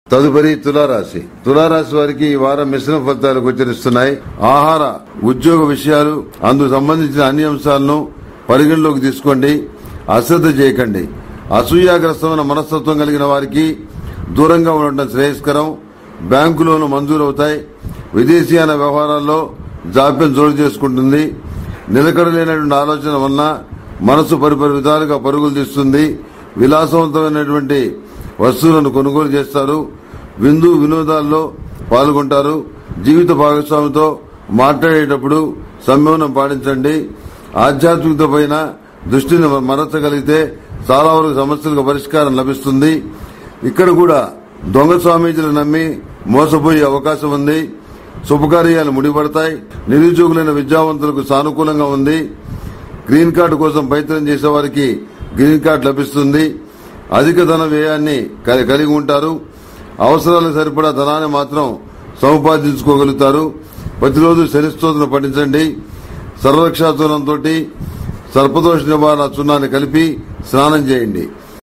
తదుపరి తులారాశి వారికి ఈ వారం మిశ్రమ ఫలితాలు గోచరిస్తున్నాయి. ఆహార ఉద్యోగ విషయాలు అందుకు సంబంధించిన అన్ని అంశాలను పరిగణలోకి తీసుకోండి. అశ్రద్ధ చేయకండి. అసూయాగ్రస్తమైన మనస్తత్వం కలిగిన వారికి దూరంగా ఉండటం శ్రేయస్కరం. బ్యాంకు లోన్లు మంజూరవుతాయి. విదేశీయాన వ్యవహారాల్లో జాప్యం చోటు చేసుకుంటుంది. నిలకడలేనటువంటి ఆలోచన వలన మనసు పరిపరి విధాలుగా పరుగులు తీస్తుంది. విలాసవంతమైనటువంటి వస్తువులను కొనుగోలు చేస్తారు. విందు వినోదాల్లో పాల్గొంటారు. జీవిత భాగస్వామితో మాట్లాడేటప్పుడు సంయమనం పాటించండి. ఆధ్యాత్మికత పైన దృష్టిని మరచగలిగితే చాలా వరకు సమస్యలకు పరిష్కారం లభిస్తుంది. ఇక్కడ కూడా దొంగ స్వామీజీలు నమ్మి మోసపోయే అవకాశం ఉంది. శుభకార్యాలు ముడిపడతాయి. నిరుద్యోగులైన విద్యావంతులకు సానుకూలంగా ఉంది. గ్రీన్ కార్డు కోసం ప్రయత్నం చేసే వారికి గ్రీన్ కార్డు లభిస్తుంది. అధిక ధన వ్యయాన్ని కలిగి ఉంటారు. అవసరాలకు సరిపడా ధనాన్ని మాత్రం సముపార్జించుకోగలుగుతారు. ప్రతిరోజు శని స్తోత్రం పఠించండి. సర్వరక్షా చూర్ణంతో సర్పదోష నివారణ చూర్ణాన్ని కలిపి స్నానం చేయండి.